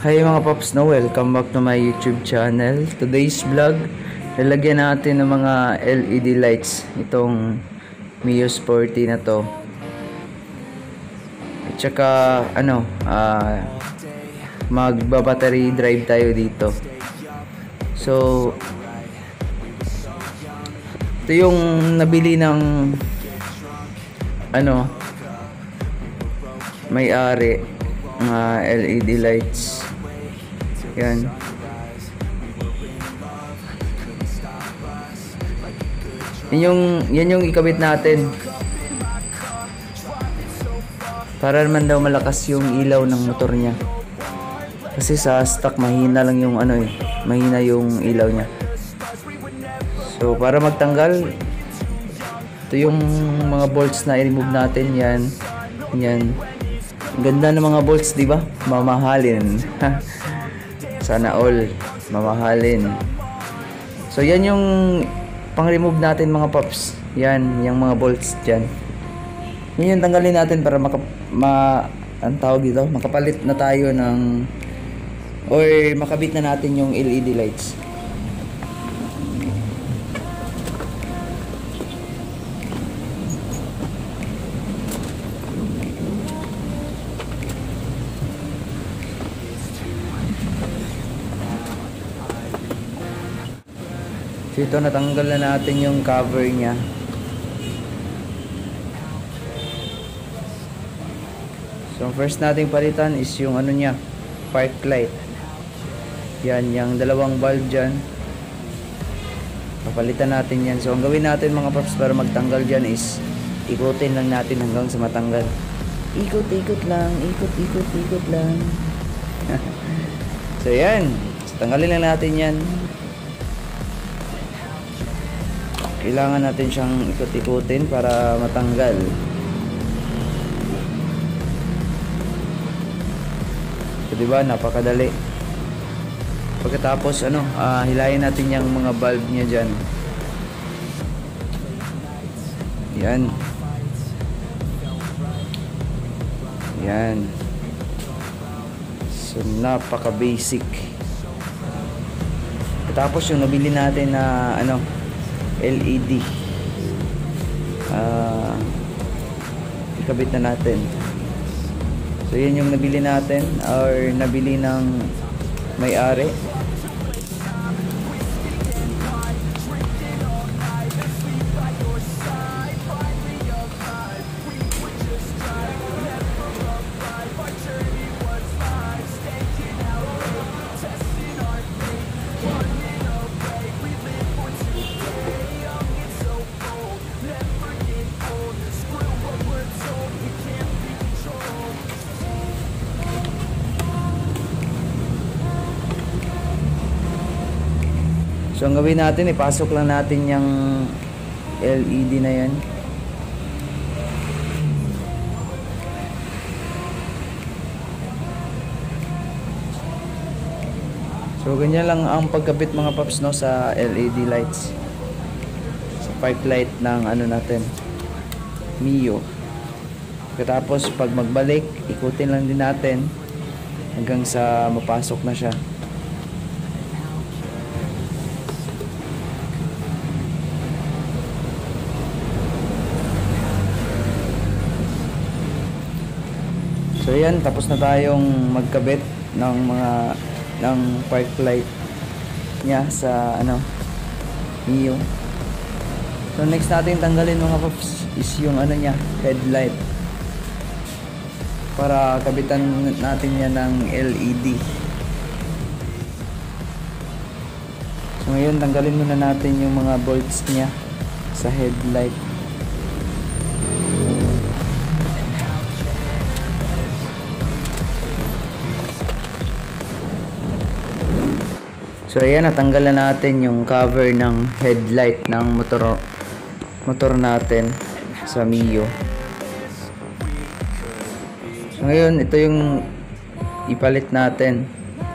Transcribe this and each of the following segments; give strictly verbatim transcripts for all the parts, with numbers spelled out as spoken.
Hi mga Pops, no? Welcome back to my YouTube channel. Today's vlog, lalagyan natin ng mga L E D lights itong Mio Sporty na to. At saka ano, uh, magba-battery drive tayo dito. So ito yung nabili ng ano may-ari mga L E D lights. Yan. Yan yung, yan yung ikabit natin. Para naman daw malakas yung ilaw ng motor niya. Kasi sa stock mahina lang yung ano eh. Mahina yung ilaw niya. So para magtanggal, ito yung mga bolts na i-remove natin. Yan. Yan. Ganda ng mga bolts, di ba? Mamahalin. Sana all mamahalin. So yan yung pang-remove natin mga Pops. Yan, yung mga bolts diyan. Yan yung tanggalin natin para maka ma ang tawag dito, makapalit na tayo ng or makabit na natin yung L E D lights. So ito, natanggal na natin yung cover niya. So first nating palitan is yung ano niya, park light. Yan, yung dalawang bulb dyan. Papalitan natin yan. So ang gawin natin mga Pops para magtanggal dyan is ikutin lang natin hanggang sa matanggal. Ikot-ikot lang, ikot-ikot-ikot lang. So yan, so, tanggalin lang natin yan. Kailangan natin siyang ikot-ikutin para matanggal. So, diba, napakadali. Pagkatapos, ano, uh, hilayin natin yung mga bulb niya dyan. Yan. Yan. So, napaka-basic. Pagkatapos, yung nabili natin na, ano, L E D uh, ikabit na natin. So yan yung nabili natin or nabili ng may-ari. So ang gawin natin, ipasok lang natin yung L E D na yan. So ganyan lang ang pagkabit mga Pops, no, sa L E D lights. Sa park light ng ano natin, Mio. Tapos pag magbalik, ikutin lang din natin hanggang sa mapasok na siya. So yan, tapos na tayong magkabit ng mga ng park light niya sa ano Mio. So next natin tanggalin mga Pops is yung ano niya, headlight. Para kabitan natin yan ng L E D. So ngayon tanggalin muna natin yung mga bolts niya sa headlight. So ayan, natanggal na natin yung cover ng headlight ng motor motor natin sa Mio. So ngayon, ito yung ipalit natin,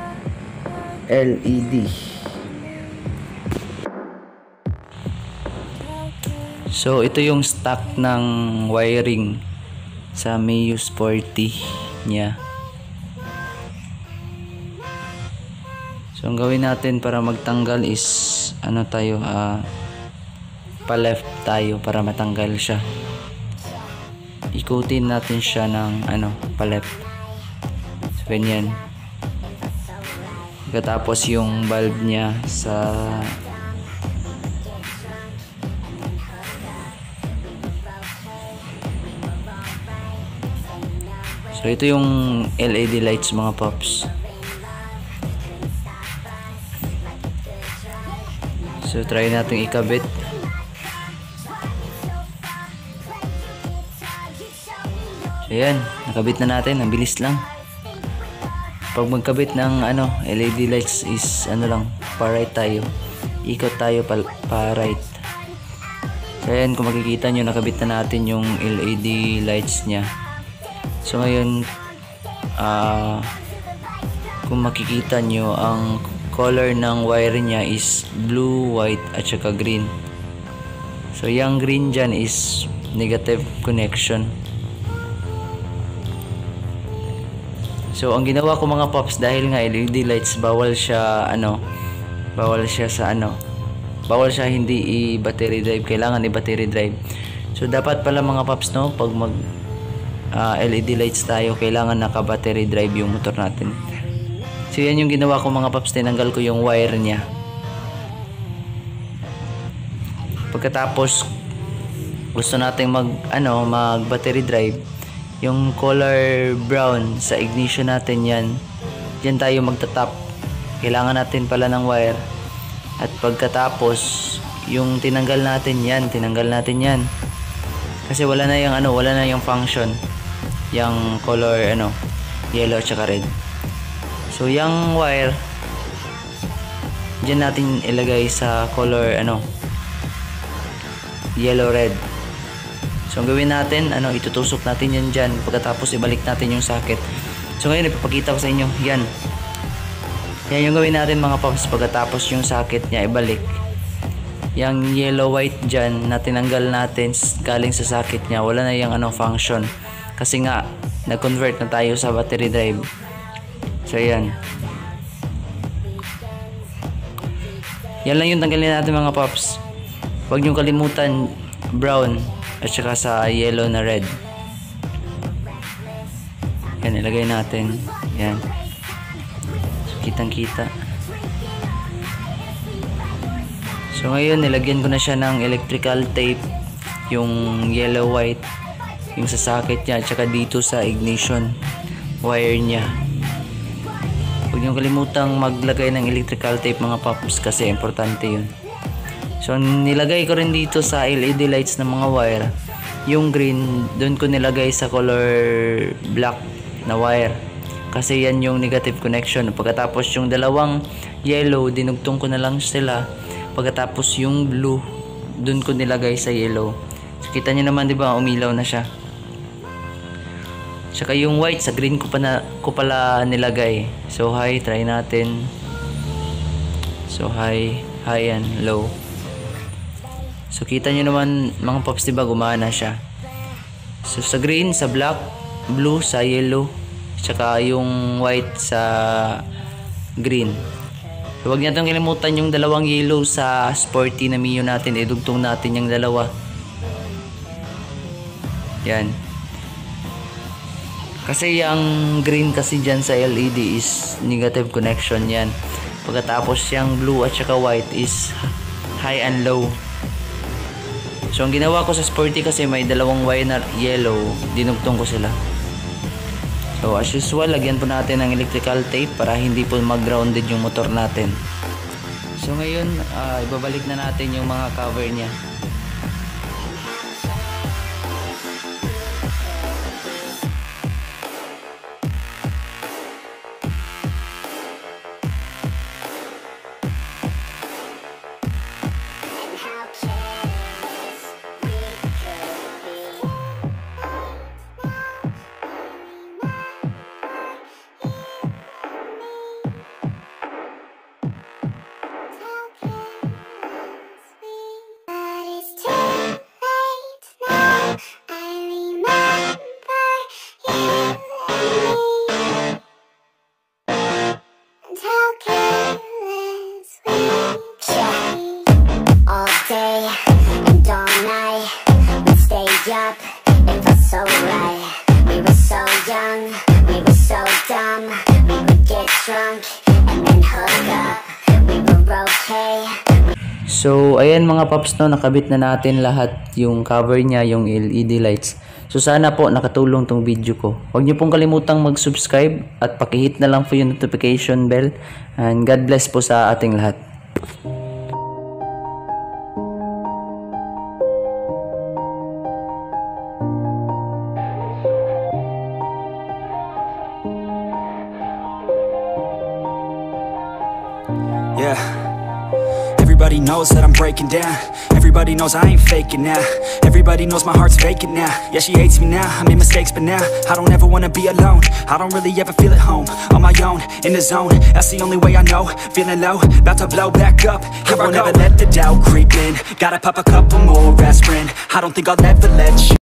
L E D. So ito yung stock ng wiring sa Mio Sporty niya. So ang gawin natin para magtanggal is ano tayo, uh, pa left tayo para matanggal siya. Ikutin natin siya ng ano, pa left. So ganyan. Pagkatapos yung bulb niya sa So ito yung L E D lights mga pops. So try natin ikabit. So yan, nakabit na natin, ang bilis lang. Pag magkabit ng ano, L E D lights is ano lang, pa right tayo. Ikot tayo pa, pa right. So yan, kung makikita nyo, nakabit na natin yung L E D lights nya. So ngayon, uh, kung makikita nyo, ang color ng wire nya is blue, white at saka green. So yung green dyan is negative connection. So ang ginawa ko mga pops, dahil nga L E D lights bawal siya ano, bawal siya sa ano, bawal siya hindi i-battery drive, kailangan i-battery drive. So dapat pala mga pops, no, pag mag uh, L E D lights tayo, kailangan naka-battery drive yung motor natin. So yan yung ginawa ko mga pops, tinanggal ko yung wire niya. Pagkatapos gusto nating mag ano, mag battery drive, yung color brown sa ignition natin, yan diyan tayo magtatap. Kailangan natin pala ng wire. At pagkatapos yung tinanggal natin yan, tinanggal natin yan kasi wala na yung ano, wala na yung function, yung color ano, yellow at red. So yung wire diyan natin ilagay sa color ano, yellow red. So ang gawin natin, ano, itutusok natin yan dyan, pagkatapos ibalik natin yung socket. So ngayon ipapakita ko sa inyo, yan yan yung gawin natin mga pops. Pagkatapos yung socket nya ibalik, yung yellow white dyan na tinanggal natin galing sa socket nya, wala na yung ano, function, kasi nga nag-convert na tayo sa battery drive. So yan, yan lang yung tanggalin natin mga pops. Huwag nyo kalimutan brown at saka sa yellow na red. Yan, ilagay natin. Yan, so kitang kita. So ngayon nilagyan ko na siya ng electrical tape, yung yellow white, yung sa socket nya at saka dito sa ignition wire nya. Huwag nyo kalimutang maglagay ng electrical tape mga pops, kasi importante yun. So nilagay ko rin dito sa L E D lights ng mga wire, yung green doon ko nilagay sa color black na wire, kasi yan yung negative connection. Pagkatapos yung dalawang yellow, dinugtong ko na lang sila. Pagkatapos yung blue, doon ko nilagay sa yellow. So kita nyo naman, di ba, umilaw na siya. Tsaka yung white sa green ko, pa na, ko pala nilagay. So high, try natin. So high, high and low. So kita nyo naman mga pops, diba, gumana siya. So sa green, sa black, blue sa yellow, tsaka yung white sa green. So huwag natin kalimutan yung dalawang yellow sa sporty na Mio natin, idugtong natin yung dalawa. Yan, kasi yung green kasi dyan sa L E D is negative connection yan. Pagkatapos yung blue at saka white is high and low. So ang ginawa ko sa sporty, kasi may dalawang wire na yellow, dinugtong ko sila. So as usual, lagyan po natin ng electrical tape para hindi po mag-grounded yung motor natin. So ngayon, uh, ibabalik na natin yung mga cover nya. so right. We were so young, we were so dumb. We would get drunk and then hook up. We were okay. So, ayan mga paps, no, nakabit na natin lahat yung cover niya, yung L E D lights. So, sana po nakatulong tong video ko. Huwag niyo pong kalimutang mag-subscribe at pakihit na lang po yung notification bell. And God bless po sa ating lahat. Yeah. Everybody knows that I'm breaking down. Everybody knows I ain't faking now. Everybody knows my heart's vacant now. Yeah, she hates me now, I made mistakes but now I don't ever wanna be alone. I don't really ever feel at home. On my own, in the zone, that's the only way I know. Feeling low, about to blow back up. Here I won't ever let the doubt creep in. Gotta pop a couple more aspirin. I don't think I'll ever let you